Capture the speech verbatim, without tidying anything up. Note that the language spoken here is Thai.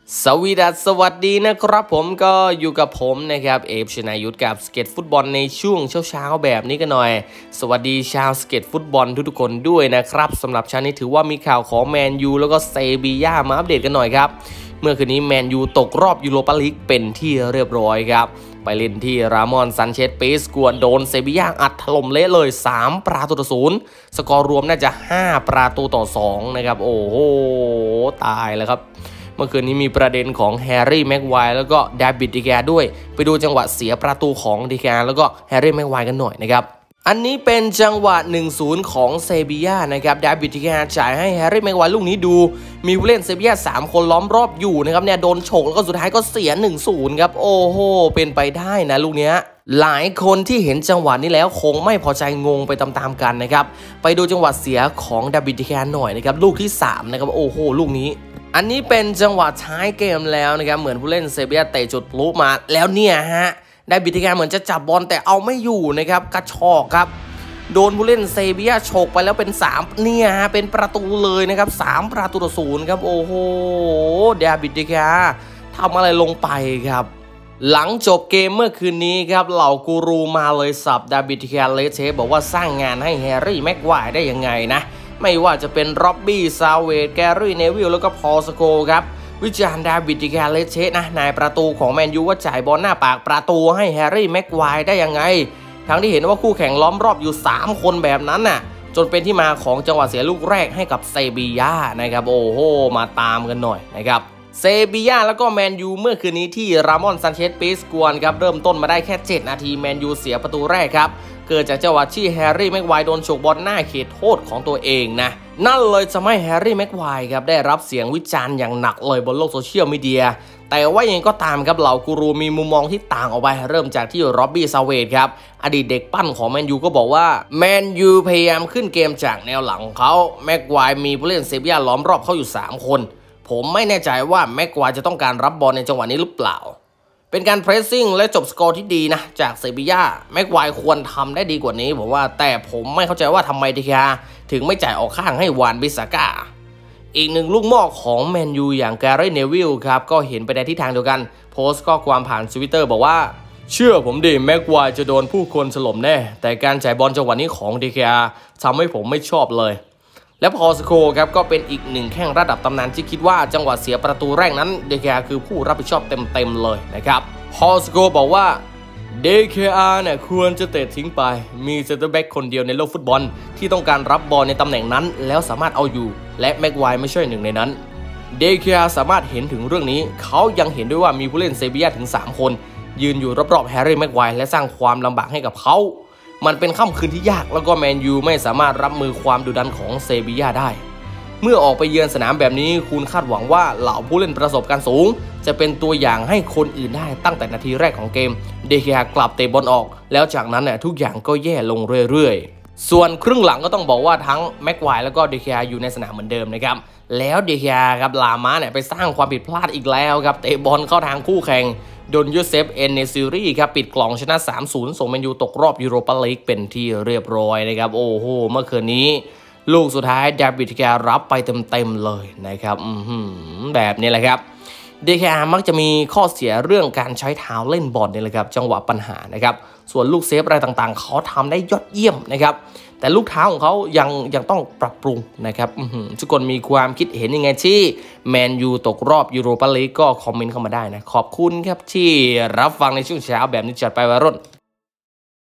สวีดัสสวัสดีนะครับผมก็อยู่กับผมนะครับเอฟชนายุทธกับสเก็ตฟุตบอลในช่วงเช้าๆแบบนี้กันหน่อยสวัสดีชาวสเก็ตฟุตบอลทุกๆคนด้วยนะครับสำหรับเช้านี้ถือว่ามีข่าวของแมนยูแล้วก็เซบีย่ามาอัปเดตกันหน่อยครับเมื่อคืนนี้แมนยูตกรอบยูโรปาลีกเป็นที่เรียบร้อยครับไปเล่นที่รามอนซันเชสเปสกวนโดนเซบีย่าอัดถล่มเละเลยสามประตูต่อศูนย์สกอร์รวมน่าจะห้าประตูต่อสองนะครับโอ้โหตายแล้วครับเมื่อคืนนี้มีประเด็นของแฮร์รี่แม็กไวร์แล้วก็เดวิด ดีแกด้วยไปดูจังหวะเสียประตูของดีแกแล้วก็แฮร์รี่แม็กไวร์กันหน่อยนะครับอันนี้เป็นจังหวะ หนึ่งศูนย์ ของเซบีย่านะครับเดวิด ดีแกจ่ายให้แฮร์รี่แม็กไวร์ลูกนี้ดูมีผู้เล่นเซบีย่าสามคนล้อมรอบอยู่นะครับเนี่ยโดนฉกแล้วก็สุดท้ายก็เสีย หนึ่งศูนย์ ครับโอ้โหเป็นไปได้นะลูกเนี้ยหลายคนที่เห็นจังหวะนี้แล้วคงไม่พอใจงงไปตามๆกันนะครับไปดูจังหวะเสียของเดวิด ดีแกหน่อยนะครับลูกที่สามนะครับโอ้โหลูกนี้อันนี้เป็นจังหวะท้ายเกมแล้วนะครับเหมือนผู้เล่นเซบีย่าเตะจุดพลุมาแล้วเนี่ยฮะได้บิทิการเหมือนจะจับบอลแต่เอาไม่อยู่นะครับกระชอกครับโดนผู้เล่นเซบีย่าฉกไปแล้วเป็นสามเนี่ยฮะเป็นประตูเลยนะครับสามประตูต่อศูนย์ครับโอ้โหเดวิด ดีแกทำอะไรลงไปครับหลังจบเกมเมื่อคืนนี้ครับเหล่ากูรูมาเลยสับเดวิด ดีแกเลเชฟบอกว่าสร้างงานให้แฮร์รี่แม็กไวร์ได้ยังไงนะไม่ว่าจะเป็นร็อบบี้ซาเวตแกรี่เนวิลแล้วก็พอลสโกครับวิจารณ์เดวิด ดีแกเลเชสนะนายประตูของแมนยูว่าจ่ายบอลหน้าปากประตูให้แฮร์รี่แม็กไวร์ได้ยังไงทั้งที่เห็นว่าคู่แข่งล้อมรอบอยู่สามคนแบบนั้นน่ะจนเป็นที่มาของจังหวะเสียลูกแรกให้กับเซบีย่านะครับโอ้โหมาตามกันหน่อยนะครับเซบีย่าแล้วก็แมนยูเมื่อคืนนี้ที่รามอนซันเชสเปสกวนครับเริ่มต้นมาได้แค่เจ็ดนาทีแมนยูเสียประตูแรกครับเกิดจากจังหวะที่แฮร์รี่แม็กไวร์โดนฉกบอลหน้าเขตโทษของตัวเองนะนั่นเลยทำให้แฮร์รี่แม็กไวร์ครับได้รับเสียงวิจารณ์อย่างหนักเลยบนโลกโซเชียลมีเดียแต่ว่ายังก็ตามครับเหล่ากูรูมีมุมมองที่ต่างออกไปเริ่มจากที่ร็อบบี้ซาเวตครับอดีตเด็กปั้นของแมนยูก็บอกว่าแมนยูพยายามขึ้นเกมจากแนวหลังเขาแม็กไวร์มีผู้เล่นเซบีย่าล้อมรอบเขาอยู่สามคนผมไม่แน่ใจว่าแม็กไวร์จะต้องการรับบอลในจังหวะนี้หรือเปล่าเป็นการเพรสซิ่งและจบสกอร์ที่ดีนะจากเซบีย่าแม็กไวร์ควรทำได้ดีกว่านี้ผมว่าแต่ผมไม่เข้าใจว่าทำไมดีแคถึงไม่จ่ายออกข้างให้วานบิสาก้าอีกหนึ่งลูกหม้อของแมนยูอย่างแกรี่เนวิลครับก็เห็นไปในทิศทางเดียวกันโพสต์ข้อความผ่านทวิตเตอร์บอกว่าเชื่อผมดิแม็กไวร์จะโดนผู้คนถล่มแน่แต่การจ่ายบอลจังหวะนี้ของดีแคทำให้ผมไม่ชอบเลยและพอลสโคครับก็เป็นอีกหนึ่งแข้งระดับตำนานที่คิดว่าจังหวะเสียประตูแรกนั้นเดคอาคือผู้รับผิดชอบเต็มๆเลยนะครับพอลสโคบอกว่า ดี เค อาร์ เนี่ยควรจะเตะทิ้งไปมีเซนเตอร์แบ็กคนเดียวในโลกฟุตบอลที่ต้องการรับบอลในตำแหน่งนั้นแล้วสามารถเอาอยู่และแม็กไวร์ไม่ใช่หนึ่งในนั้น ดี เค อาร์ สามารถเห็นถึงเรื่องนี้เขายังเห็นด้วยว่ามีผู้เล่นเซบีย่าถึงสามคนยืนอยู่รอบๆแฮร์รี่แม็กไวร์และสร้างความลำบากให้กับเขามันเป็นค่ำคืนที่ยากแล้วก็แมนยูไม่สามารถรับมือความดุดันของเซบีย่าได้เมื่อออกไปเยือนสนามแบบนี้คุณคาดหวังว่าเหล่าผู้เล่นประสบการณ์สูงจะเป็นตัวอย่างให้คนอื่นได้ตั้งแต่นาทีแรกของเกมเดคากลับเตะบอลออกแล้วจากนั้นเนี่ยทุกอย่างก็แย่ลงเรื่อยๆส่วนครึ่งหลังก็ต้องบอกว่าทั้งแม็กไวร์แล้วก็เดคาอยู่ในสนามเหมือนเดิมนะครับแล้วเดคาครับลามาเนี่ยไปสร้างความผิดพลาดอีกแล้วครับเตะบอลเข้าทางคู่แข่งโดนยูเซฟเอ็นเนซิรีครับปิดกล่องชนะ สามศูนย์ ส่งแมนยูตกรอบยูโรปาลีกเป็นที่เรียบร้อยนะครับโอ้โหเมื่อคืนนี้ลูกสุดท้ายเดวิด ดีแกรับไปเต็มๆเลยนะครับแบบนี้แหละครับเดคอามักจะมีข้อเสียเรื่องการใช้เท้าเล่นบอลนี่แหละครับจังหวะปัญหานะครับส่วนลูกเซฟอะไรต่างๆเขาทำได้ยอดเยี่ยมนะครับแต่ลูกเท้าของเขายังยังต้องปรับปรุงนะครับทุกคนมีความคิดเห็นยังไงที่แมนยูตกรอบยูโรปาลีกก็คอมเมนต์เข้ามาได้นะขอบคุณครับที่รับฟังในช่วงเช้าแบบนี้จัดไปวัยรุ่น